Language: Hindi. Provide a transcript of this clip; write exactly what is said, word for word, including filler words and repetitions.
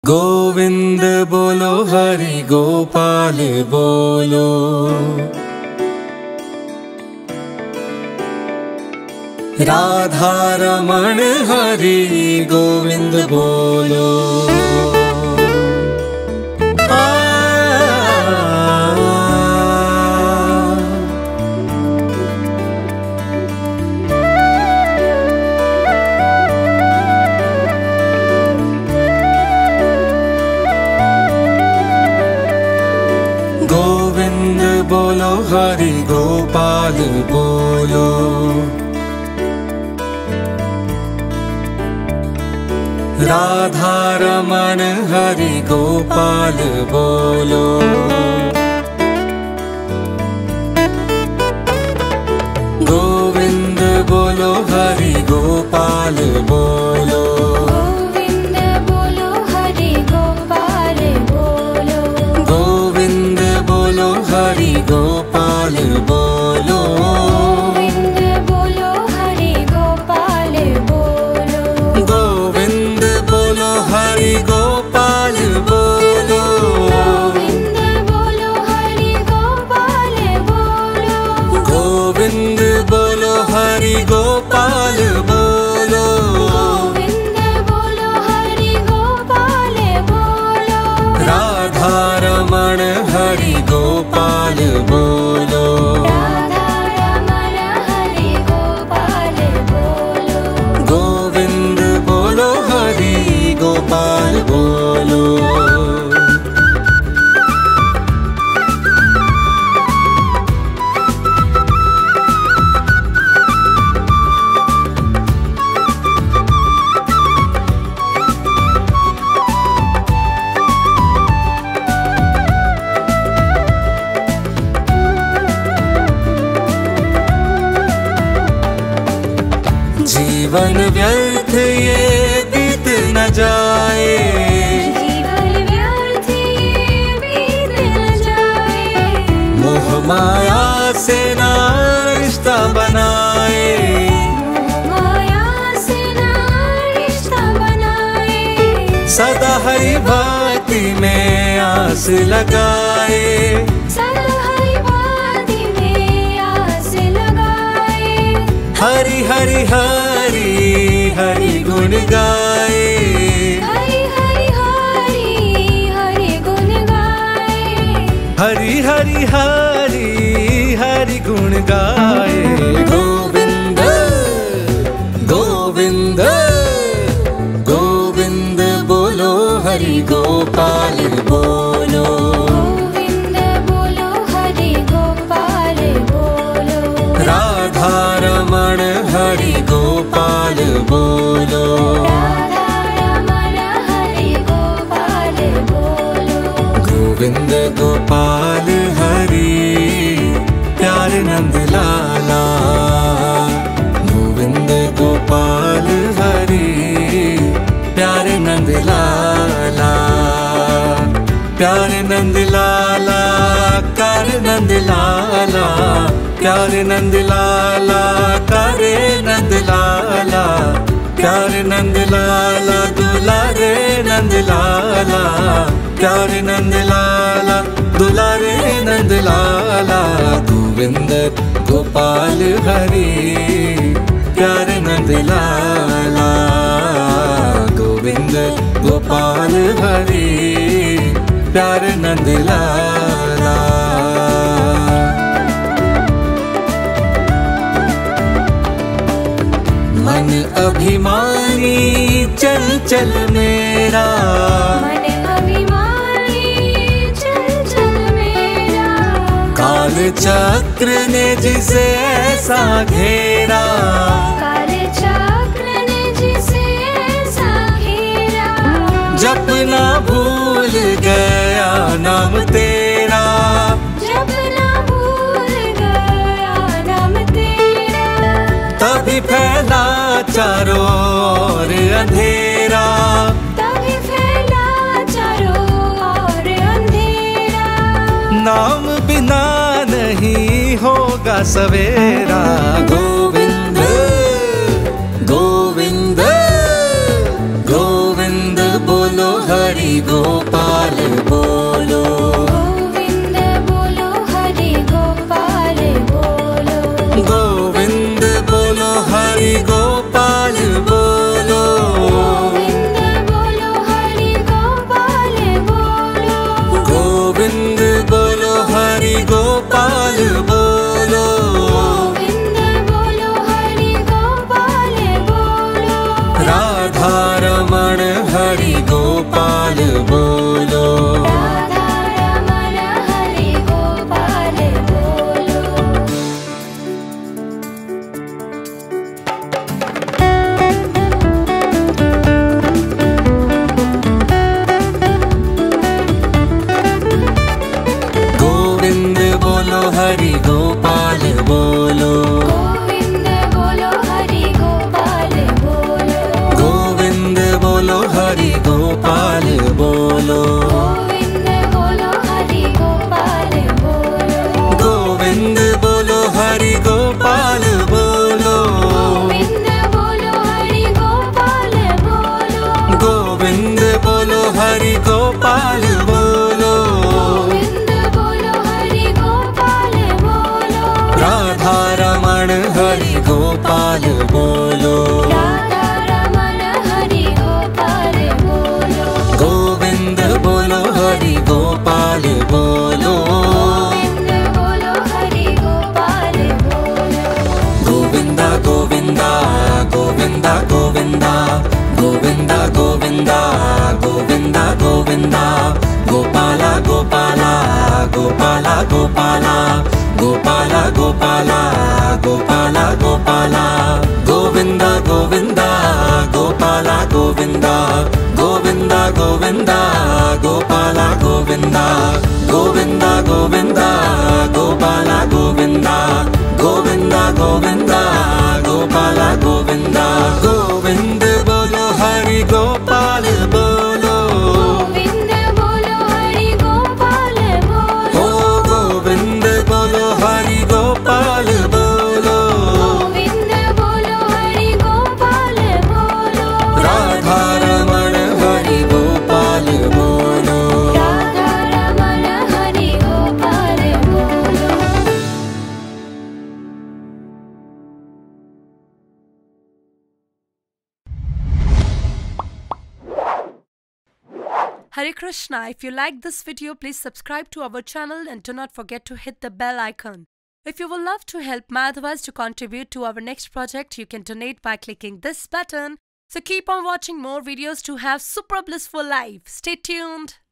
गोविंद बोलो हरि गोपाल बोलो। राधा रमण हरि गोविंद बोलो। गोविंद बोलो हरि गोपाल बोलो। राधा रमण हरि गोपाल बोलो। गोविंद बोलो हरि गोपाल बोलो। गोविंद बोलो हरि गोपाल बोलो। गोविंद बोलो हरि गोपाल बोलो। गोविंद बोलो हरि गोपाल बोलो। गोविंद बोलो हरि गोपाल बोलो। गोविंद बोलो हरि गोपाल बोलो। गोविंद बोलो हरि गोपाल बोलो। गोविंद बोलो हरि गोपाल बोलो। राधा रमण हरि गोपाल बोलो। राधा रमण हरि गोपाल बोलो। गोविंद बोलो हरि गोपाल बोलो। जीवन व्यर्थ ये बीत न जाए। जीवन व्यर्थ ये बीत न जाए। मोह माया से ना रिश्ता बनाए। माया से ना रिश्ता बनाए। सदा हरि भक्ति में आस लगाए। सदा हरि भक्ति में आस लगाए। हरि हरि हरि हरि गुण गाए। हरि हरि हरि हरि गुण गाए। हरि हरि हरि हरि गुण गाए। गोविंद गोविंद गोविंद बोलो हरि गोपाल बोलो। गोविंद बोलो हरि गोपाल बोलो। राधा रमण हरि गोपाल बोलो। राधा रमण हरि गोपाल बोलो। गोविंद गोपाल हरि प्यारे नंद लाला। गोविंद गोपाल हरि प्यारे नंद लाला। प्यारे नंद लाला कर नंद लाला। प्यारे नंद लाला करे नंद लाला। प्यारे नंद लाला दुलारे नंद लाला। प्यारे नंद लाला दुलारे नंद लाला। गोविंद गोपाल हरि प्यारे नंद लाला। गोविंद गोपाल हरि प्यारे नंद लाला। मन अभिमानी चल चल मेरा। मन अभिमानी चल चल मेरा। काल चक्र ने जिसे ऐसा घेरा। काल चक्र ने जिसे ऐसा घेरा। जपना भूल गया नाम तेरा। जब ना भूल गया नाम तेरा। तभी फैला चारों ओर अंधेरा। तभी फैला चारों ओर अंधेरा। नाम बिना नहीं होगा सवेरा। गोविंद गोविंद गोविंद बोलो हरि हरि गोपाल बोलो। गोविंद बोलो हरि गोपाल बोलो। गोविंद बोलो हरि गोपाल बोलो। गोविंद बोलो हरि गोपाल बोलो। गोविंद बोलो हरि गोपाल बोलो। गोविंद बोलो हरि गोपाल बोलो। राधा रमण हरि गोपाल बोलो। राधा रमण हरि गोपाल बोलो। गोविंद बोलो हरि गोपाल बोलो। गोविंद बोलो हरि गोपाल बोलो। गोविंद बोलो हरि गोपाल बोलो। गोविंद बोलो हरि गोपाल बोलो। गोविंद बोलो हरि गोपाल बोलो। गोविंद बोलो हरि गोपाल बोलो। गोविंद बोलो हरि गोपाल बोलो। गोविंद बोलो हरि गोपाल बोलो। राधा रमण हरि गोपाल बोलो। राधा रमण हरि गोपाल बोलो। गोविंद बोलो हरि गोपाल बोलो। गोविंद बोलो हरि गोपाल बोलो। गोविंदा गोविंदा गोविंदा गोविंदा गोविंदा गोविंदा गोविंदा गोविंदा गोपाला गोपाला गोपाला गोपाला गोपाला गोपाला गोपाला गोपाला गोविंदा गोविंदा गोपाला गोविंदा गोविंदा गोविंदा गोपाला गोविंदा गोविंदा गोविंदा गोपाला गोविंदा गोविंदा गोविंदा गोपाला गोविंदा। गोविंद बोलो हरि गोपाल बोलो। गोविंद बोलो हरि गोपाल बोलो। ओ गोविंद बोलो हरि गोपाल बोलो। गोविंद बोलो हरि गोपाल बोलो। राधा रमण हरि गोपाल बोलो। राधा रमण हरि गोपाल बोलो। Hare Krishna. If you like this video, please subscribe to our channel and do not forget to hit the bell icon. If you would love to help Madhavas to contribute to our next project, you can donate by clicking this button. So keep on watching more videos to have super blissful life. Stay tuned.